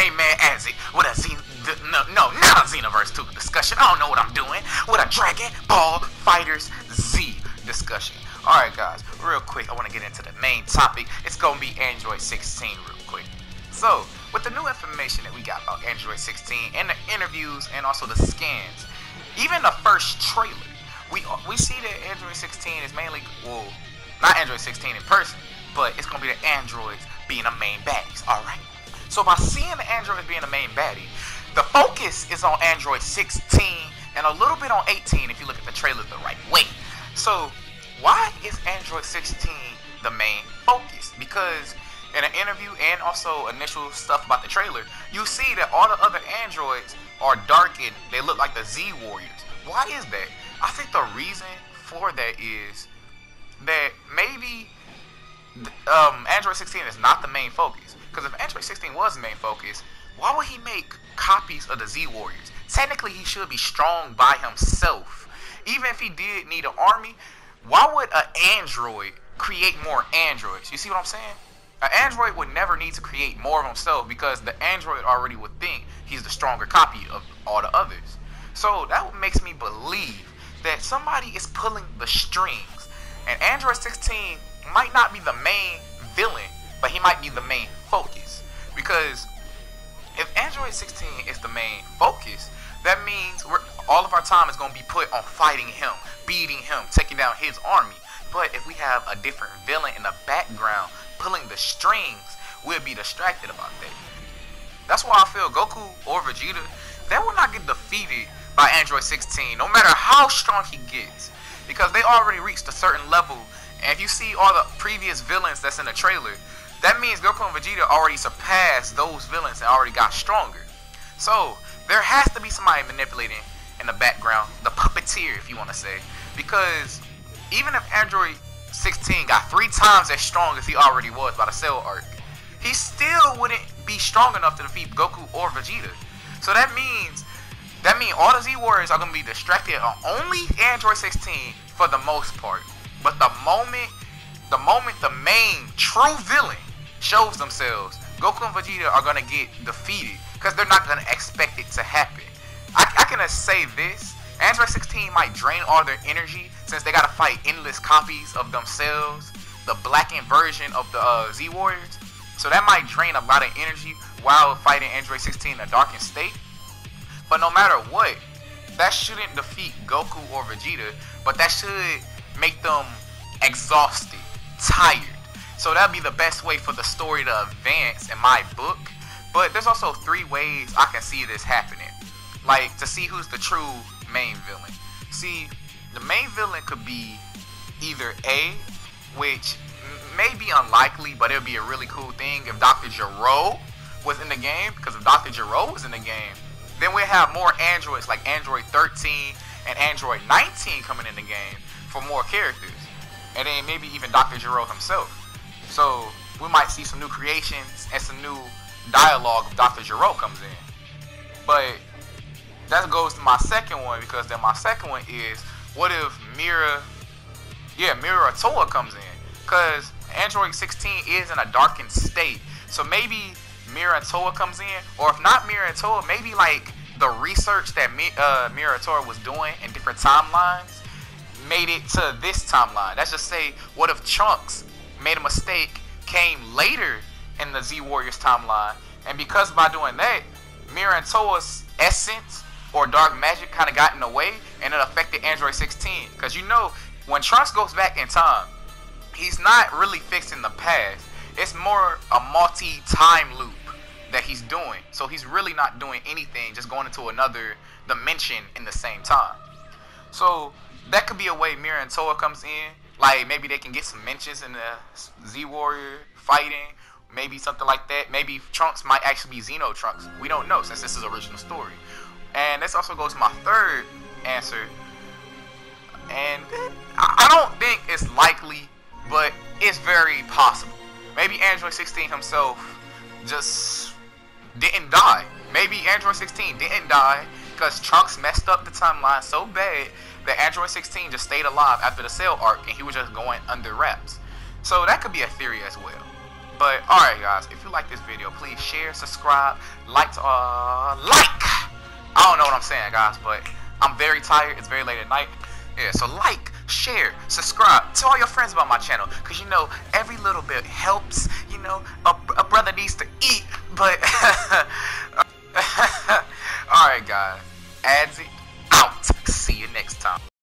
main man Azzy with a not a Xenoverse 2 discussion. I don't know what I'm doing. With a Dragon Ball Fighters Z discussion. Alright guys, real quick, I want to get into the main topic. It's going to be Android 16 real quick. So, with the new information that we got about Android 16 and the interviews and also the scans, even the first trailer, we see that Android 16 is mainly, well, not Android 16 in person, but it's going to be the androids being the main baddies, alright? So by seeing the androids being the main baddie, the focus is on Android 16 and a little bit on 18 if you look at the trailer the right way. So why is Android 16 the main focus? Because in an interview and also initial stuff about the trailer, you see that all the other androids are darkened. They look like the Z Warriors. Why is that? I think the reason for that is that maybe Android 16 is not the main focus. Because if Android 16 was the main focus, why would he make copies of the Z Warriors? Technically, he should be strong by himself. Even if he did need an army, why would an android create more androids? You see what I'm saying? An android would never need to create more of himself because the android already would think he's the stronger copy of all the others. So that makes me believe that somebody is pulling the strings. And Android 16 might not be the main villain, but he might be the main focus. Because if Android 16 is the main focus, that means all of our time is going to be put on fighting him, beating him, taking down his army. But if we have a different villain in the background pulling the strings, we'll be distracted about that. That's why I feel Goku or Vegeta, they will not get defeated by Android 16, no matter how strong he gets. Because they already reached a certain level. And if you see all the previous villains that's in the trailer, that means Goku and Vegeta already surpassed those villains and already got stronger. So, there has to be somebody manipulating in the background, the puppeteer if you want to say. Because even if Android 16 got 3 times as strong as he already was by the Cell arc, he still wouldn't be strong enough to defeat Goku or Vegeta. So that means all the Z Warriors are going to be distracted on only Android 16 for the most part. But the moment the main true villain shows themselves, Goku and Vegeta are going to get defeated because they're not going to expect it to happen. I can say this, Android 16 might drain all their energy since they got to fight endless copies of themselves, the blackened version of the Z Warriors. So that might drain a lot of energy while fighting Android 16 in a darkened state. But no matter what, that shouldn't defeat Goku or Vegeta, but that should make them exhausted, tired. So that'd be the best way for the story to advance in my book. But there's also 3 ways I can see this happening. Like, to see who's the true main villain. See, the main villain could be either A, which may be unlikely, but it would be a really cool thing if Dr. Gero was in the game. Because if Dr. Gero was in the game, then we'll have more androids like Android 13 and Android 19 coming in the game for more characters. And then maybe even Dr. Gero himself. So we might see some new creations and some new dialogue if Dr. Gero comes in. But that goes to my second one, because then my second one is, what if Mira Toa comes in? Because Android 16 is in a darkened state. So maybe Mira Toa comes in, or if not Mira Toa, maybe like the research that Mira Toa was doing in different timelines made it to this timeline. Let's just say, what if Trunks made a mistake, came later in the Z Warriors timeline, and because by doing that, Mira Toa's essence or dark magic kind of got in the way, and it affected Android 16. Because you know, when Trunks goes back in time, he's not really fixing the past. It's more a multi-time loop that he's doing. So he's really not doing anything, just going into another dimension in the same time. So that could be a way Mira and Toa comes in. Like, maybe they can get some mentions in the Z Warrior fighting. Maybe something like that. Maybe Trunks might actually be Xeno Trunks. We don't know, since this is original story. And this also goes to my third answer. And I don't think it's likely, but it's very possible. Maybe Android 16 himself just didn't die. Maybe Android 16 didn't die because Trunks messed up the timeline so bad that Android 16 just stayed alive after the Cell arc and he was just going under wraps. So that could be a theory as well. But alright guys, if you like this video, please share, subscribe, like. I don't know what I'm saying guys, but I'm very tired. It's very late at night. Yeah, so like, share, subscribe, tell all your friends about my channel, because every little bit helps. A brother needs to eat, but